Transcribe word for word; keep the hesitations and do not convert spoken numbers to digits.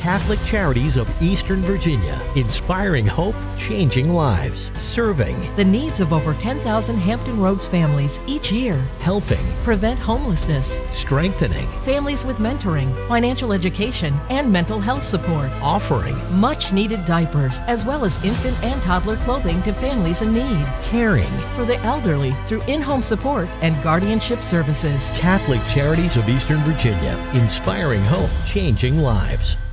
Catholic Charities of Eastern Virginia, inspiring hope, changing lives, serving, the needs of over ten thousand Hampton Roads families each year, helping, prevent homelessness, strengthening, families with mentoring, financial education, and mental health support, offering much needed diapers, as well as infant and toddler clothing to families in need, caring for the elderly through in-home support and guardianship services. Catholic Charities of Eastern Virginia, inspiring hope, changing lives.